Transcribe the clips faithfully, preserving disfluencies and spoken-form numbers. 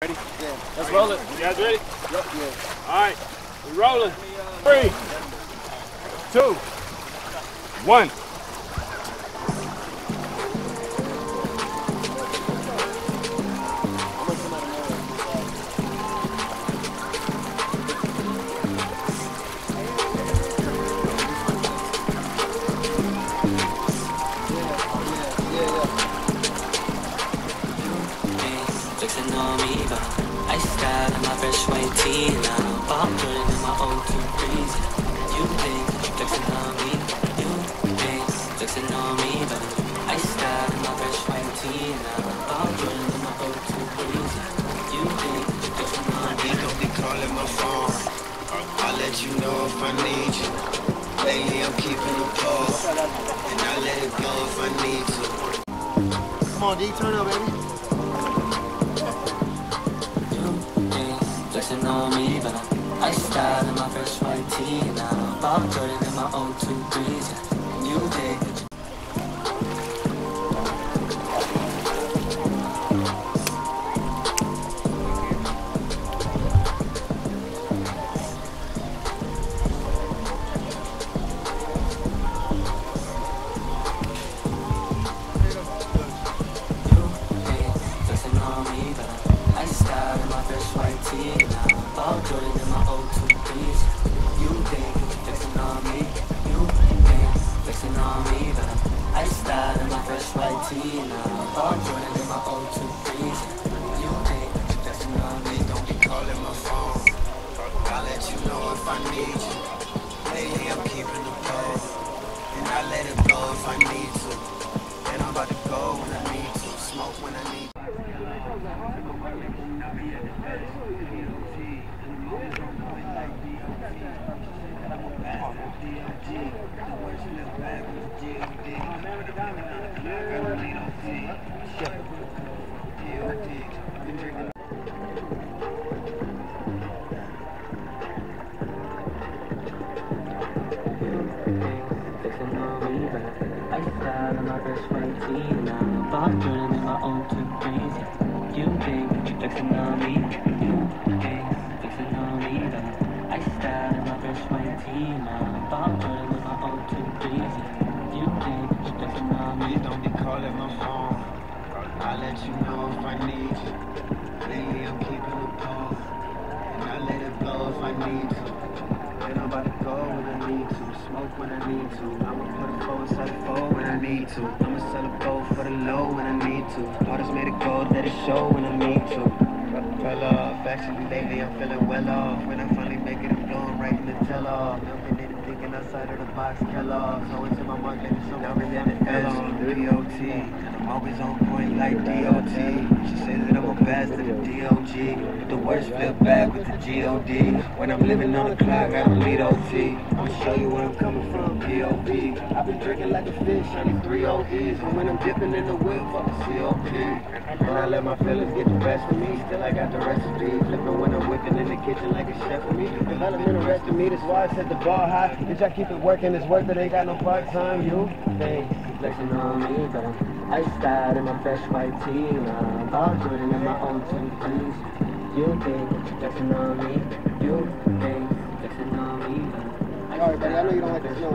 Ready? Yeah. Let's roll it. You guys ready? Yep. Yeah. All right. We're rolling. Three, two, one. Flexin on me, but I style in my fresh white tee now. I'm putting in my own two threes. You think flexin on me, you think flexin on me, but I style in my fresh white tee now. I'm putting in my own two threes. You think flexin on me. Don't be calling my phone. I'll let you know if I need you. Lately I'm keeping a pulse, and I let it go if I need to. Come on, D, turn up, baby. Flexing on me, but I style in my fresh white tee now. I'm putting in my own two threes. You dig it. Flexing on me, but I style in my fresh white tee now. I'm putting in my own two threes. You think flexing on me, you think flexing on me, but I style in my fresh white tee now. I'm putting in my own two threes. You think flexing on me. Don't be calling my phone. I'll let you know if I need you. Lately I'm keeping the pulse, and I let it go if I need to. And I'm about to go when I need to, smoke when I need to. Flexing on me, but I style in my fresh white tee now. I'm putting in my own two threes. You think flexing on me, you think flexing on me, but I style in my fresh white tee now. I'm putting in my own two threes. You think flexing on me. Don't be calling my phone. I'll let you know if I need you. Lately I'm keeping the pulse, and I let it blow if I need to. And I'm about to go when I need to, smoke when I need to. I'ma put a four inside a four when I need to. I'ma sell a bowl for the low when I need to. Artists made it gold, let it show when I need to. Fell off, actually lately I'm feeling well off. When I finally make it, I'm blowing right in the tail off. Nothing ain't thinking outside of the box, Kellogg's. So into my market, so now we're in the L on D O T. And I'm always on point like D O T. She says that I'm a bastard of D O G. But the words flip back with the G O D. When I'm living on the clock, I don't need O T. I'ma show you where I'm coming from, P O P. I've been drinking like a fish, I need three O Es. And when I'm dipping in the whip, fuck the C O P. And I let my feelings get the best of me. Still I got the recipe. Flipping when I'm whipping in the kitchen like a chef for me. Development arrested me, that's why I set the bar high. Bitch, I keep it working, it's worth it, ain't got no part-time, you Think flexing on me, but I style in my fresh white tee now. I'm putting in my own two threes. You think flexing on me, you think flexing on me, but Alright, buddy, I know you don't like the snow.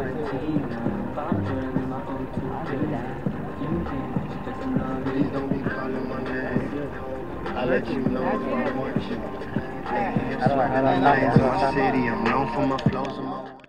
I'm putting in my own two threes. You think flexing on me. Please don't be calling my name. I'll let you know if I want you. I don't know. I'm known for my city, I'm known for my flows.